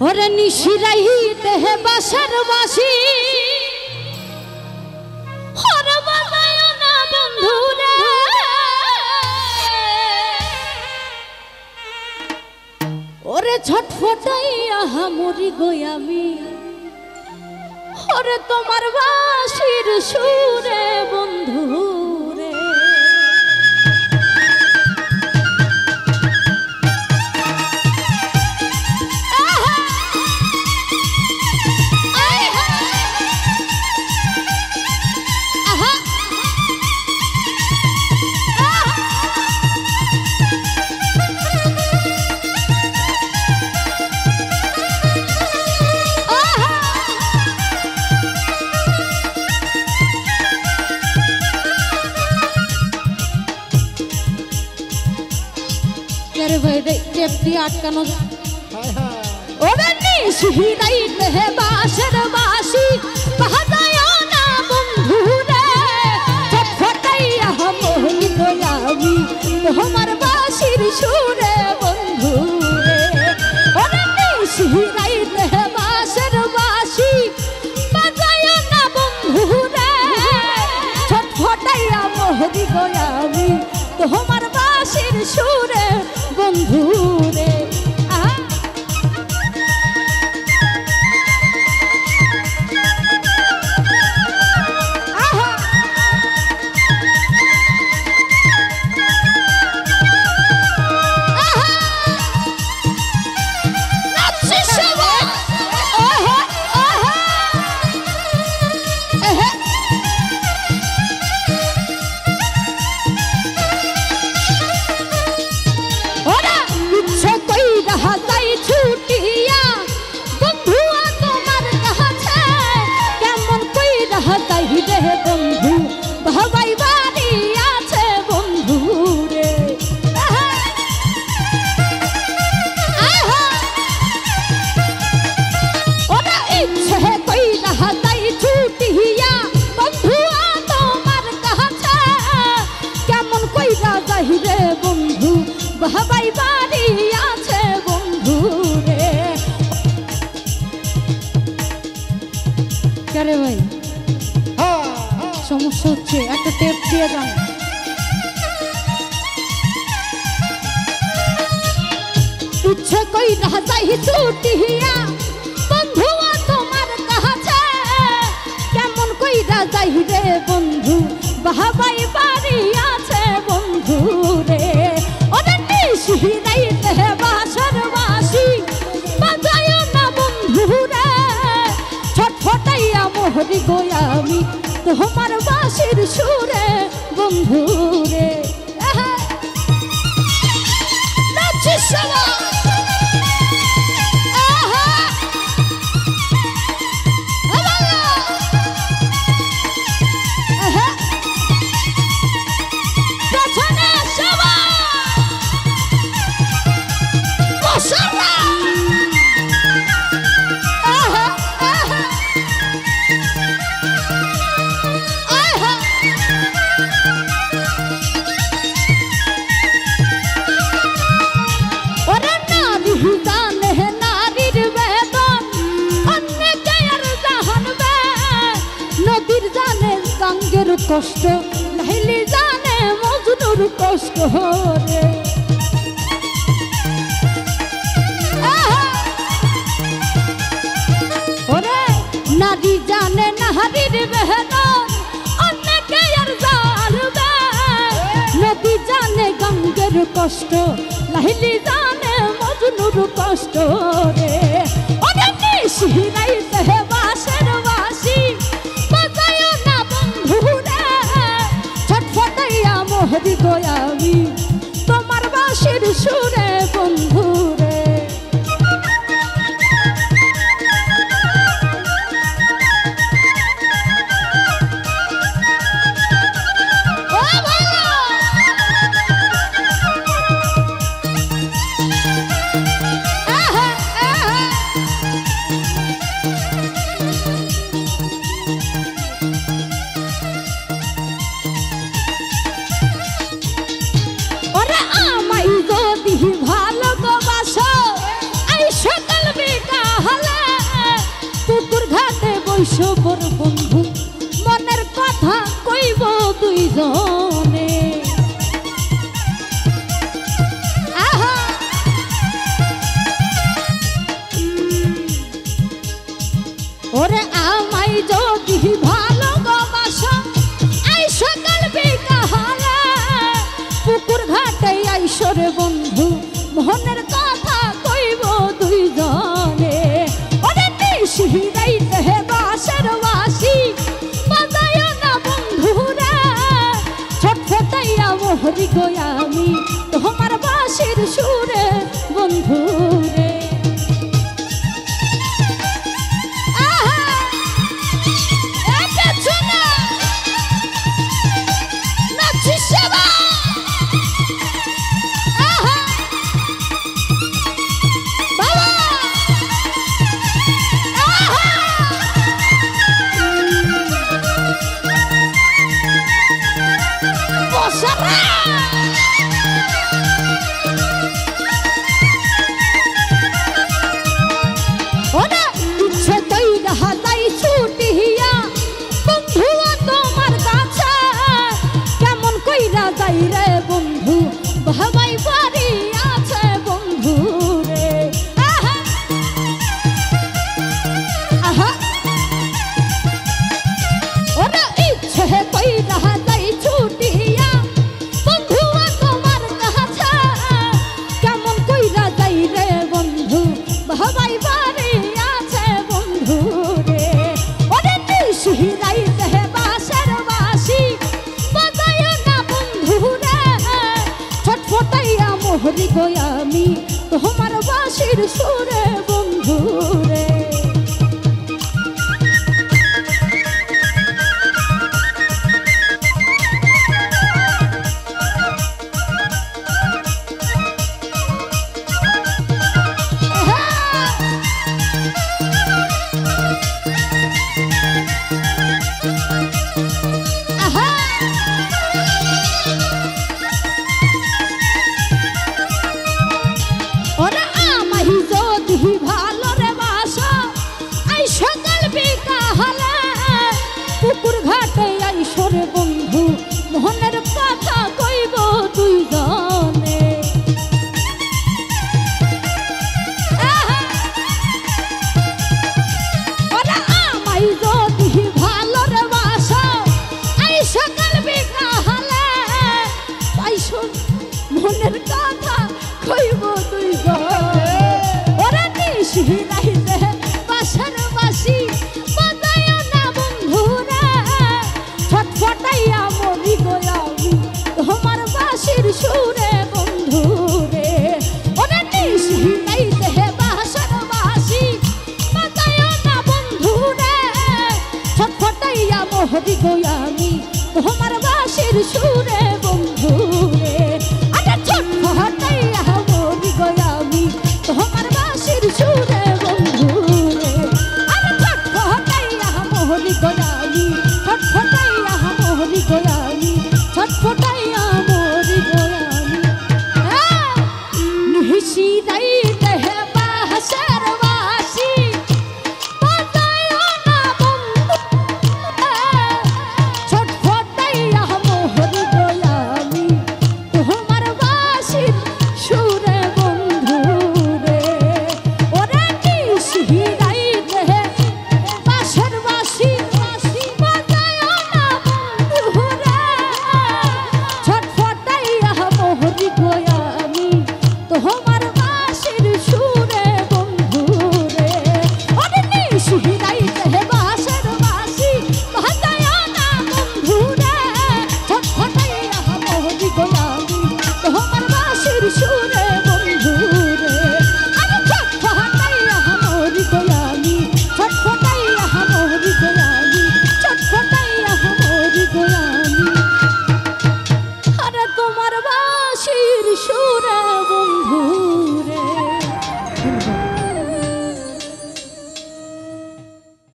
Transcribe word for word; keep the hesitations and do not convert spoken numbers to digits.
ওরে নিশিরাই দেহে বাসার বাসি ওরে বাজায় না বন্ধু রে ওরে ছটফটাইয়া মরি গই আমি ওরে তোমার বাঁশির সুরে বন্ধু রে আটকানো ওরে নিশিরাই দেহে বাঁশের বাঁশি বাজায় না বন্ধু রে ছটফটাইয়া মরি গই আমি তোমার বাঁশির সুরে বন্ধু রে ওরে নিশিরাই দেহে বাঁশের বাঁশি বাজায় না বন্ধু রে ছটফটাইয়া মরি গই আমি তোমার বাঁশির সুরে বন্ধু রে বন্ধু ভাবাই বাড়ি আছে বন্ধু রে ওরা ইচ্ছে কই রাহা তাই ছুটিয়া বন্ধু তোমার কাছে কেমন কইরা যাই রে বন্ধু ভাবাই বাড়ি আছে বন্ধু রে কে ভাই সমস্যা হচ্ছে একটা টেপ দিয়ে যান ইচ্ছে কই না যাই ছুটিয়া বন্ধু তোমার কাছে কেমন কইরা যাই রে বন্ধু বাহাবাই বাড়ি আছে বন্ধু রে ওরে নিশিরাই দেহে বাঁশের বাঁশি বাজায় না বন্ধু রে ছটফটাইয়া মরি গই আমি তোমার বাঁশির সুরে বন্ধু রে কষ্ট লাইলি জানে মজনুর কষ্ট রে ওরে নারী জানে নারীর বেহন অনেকে আর জানবে নদী জানে গঙ্গের কষ্ট লাইলি জানে মজনুর কষ্ট রে ওরে নিশিরাই দেহে বাঁশের বাঁশি হরি গই আমি তোমার বাঁশির সুরে বন্ধু রে আমায় যদি ভালোবাস আইসো বর বন্ধু মনের কথা কইব দুইজনে আহা ওরে আমায় যদি ভালোবাসো আইসো কাল বিকালে পুকুর ঘাটে আইসো রে বন্ধু মনের কথা কইব দুইজনে ওরে নিশিরাইতে বাঁশের বাঁশি বাজায় না বন্ধু রে ছটফটাইয়া মোহরি গো আমি তোমার বাঁশির সুরে বন্ধু রে ভাবাই বাড়ি আছে বন্ধু রে আহা আহা ওরা ইচ্ছে কইরা যাই ছুটিয়া বন্ধু তোমার কাছে কেমন কইরা যাই রে বন্ধু ভাবাই বাড়ি আছে বন্ধু রে ওরে নিশিরাইতে বাঁশের বাঁশি বাজায় না বন্ধু রে ছটফটাইয়া মোহরি গো আমি তোমার বাঁশির সুরে বন্ধু রে পুকুর ঘাটে আইসো রে বন্ধু মনের কথা কইব দুইজনে ওরা আমায় যদি ভালো রে বাসো আইসো কাল বিকালে আইসো মনের কথা কইব দুইজনে ওরা নিশিরাইতে বাঁশের বাঁশি ছটফটাইয়া মরি গো আমি তোমার বাঁশির সুরে বন্ধু রে ওরে নিশিরাইতে বাঁশের বাঁশি বাজায় না বন্ধু রে ছটফটাইয়া মরি গো আমি তোমার বাঁশির সুরে বন্ধু রে আরে ছটফটাইয়া মরি গো আমি তোমার বাঁশির সুরে বন্ধু রে আরে ছটফটাইয়া মরি গো আমি ছটফটাইয়া মরি গোয়ামি ছটফটাইয়া মরি গোয়ামি নিশিরাইতে বাঁশের বাঁশি বাজায় না বন্ধু ছটফটাইয়া মরি গোয়ামি তোমার বাঁশির সুরে বন্ধু রে ওরে নিশিরাইতে বাঁশের বাঁশি ছটফটাইয়া মোহরি গোয়া